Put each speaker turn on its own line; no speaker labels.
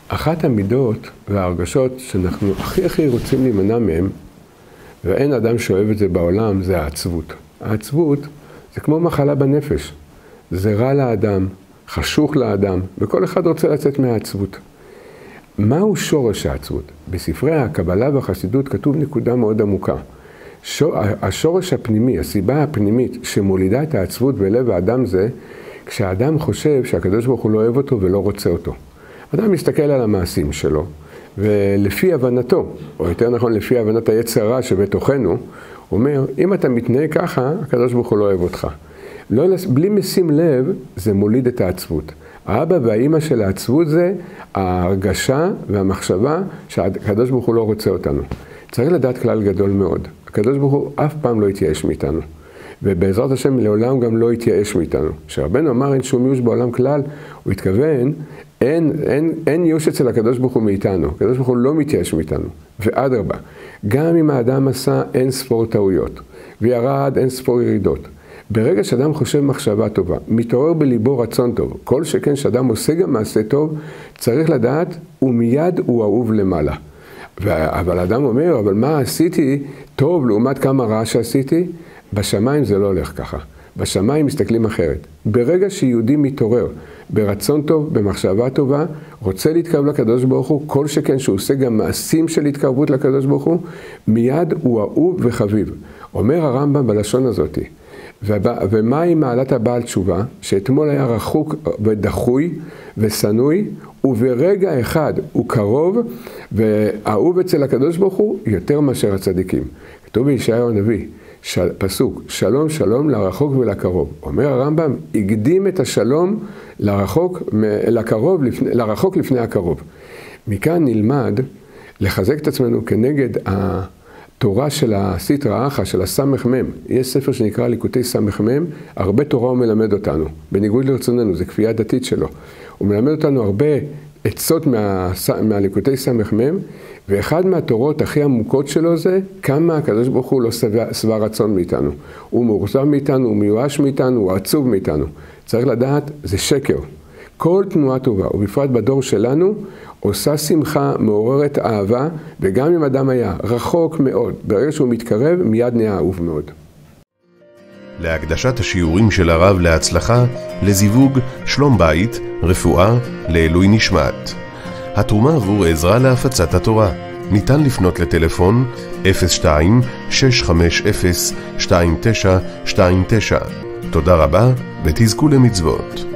אחת המידות וההרגשות שאנחנו הכי רוצים להימנע מהם, ואין אדם שאוהב את זה בעולם, זה העצבות. העצבות זה כמו מחלה בנפש. זה רע לאדם, חשוך לאדם, וכל אחד רוצה לצאת מהעצבות. מהו שורש העצבות? בספרי הקבלה והחסידות כתוב נקודה מאוד עמוקה. השורש הפנימי, הסיבה הפנימית שמולידה את העצבות בלב האדם זה, כשהאדם חושב שהקדוש ברוך הוא לא אוהב אותו ולא רוצה אותו. אדם מסתכל על המעשים שלו, ולפי הבנתו, או יותר נכון לפי הבנת היצר הרע שבתוכנו, הוא אומר, אם אתה מתנהג ככה, הקדוש ברוך הוא לא אוהב אותך. בלי משים לב, זה מוליד את העצבות. האבא והאימא של העצבות זה ההרגשה והמחשבה שהקדוש ברוך הוא לא רוצה אותנו. צריך לדעת כלל גדול מאוד. הקדוש ברוך הוא אף פעם לא יתייאש מאיתנו. ובעזרת השם לעולם גם לא יתייאש מאיתנו. כשרבנו אמר אין שום ייאוש בעולם כלל, הוא התכוון, אין ייאוש אצל הקדוש ברוך הוא מאיתנו. הקדוש ברוך הוא לא מתייאש מאיתנו. ואדרבה, גם אם האדם עשה אין ספור טעויות, וירד אין ספור ירידות. ברגע שאדם חושב מחשבה טובה, מתעורר בליבו רצון טוב, כל שכן שאדם עושה גם מעשה טוב, צריך לדעת, ומיד הוא אהוב למעלה. אבל האדם אומר, אבל מה עשיתי טוב לעומת כמה רע שעשיתי? בשמיים זה לא הולך ככה. בשמיים מסתכלים אחרת. ברגע שיהודי מתעורר ברצון טוב, במחשבה טובה, רוצה להתקרב לקדוש ברוך הוא, כל שכן שהוא עושה גם מעשים של התקרבות לקדוש ברוך הוא, מיד הוא אהוב וחביב. אומר הרמב"ם בלשון הזאת, ומהי מעלת הבעל תשובה? שאתמול היה רחוק ודחוי ושנוי, וברגע אחד הוא קרוב ואהוב אצל הקדוש ברוך הוא יותר מאשר הצדיקים. כתוב בישעיהו הנביא, פסוק, שלום שלום לרחוק ולקרוב. אומר הרמב"ם, הקדים את השלום לרחוק לפני הקרוב. מכאן נלמד לחזק את עצמנו כנגד התורה של הסטרא אחא, של הסמ"ך מ'. יש ספר שנקרא ליקוטי סמ"ך מ', הרבה תורה הוא מלמד אותנו, בניגוד לרצוננו, זה כפייה דתית שלו. הוא מלמד אותנו הרבה עצות מהליקוטי סמ"ך מ', ואחד מהתורות הכי עמוקות שלו זה כמה הקדוש ברוך הוא לא שבע רצון מאיתנו. הוא מאוכזב מאיתנו, הוא מיואש מאיתנו, הוא עצוב מאיתנו. צריך לדעת, זה שקר. כל תנועה טובה, ובפרט בדור שלנו, עושה שמחה, מעוררת אהבה, וגם אם אדם היה רחוק מאוד, ברגע שהוא מתקרב, מיד נהיה אהוב מאוד.
להקדשת השיעורים של הרב להצלחה, לזיווג, שלום בית, רפואה, לעילוי נשמת. התרומה עבור עזרה להפצת התורה. ניתן לפנות לטלפון 02-650-2929. תודה רבה ותזכו למצוות.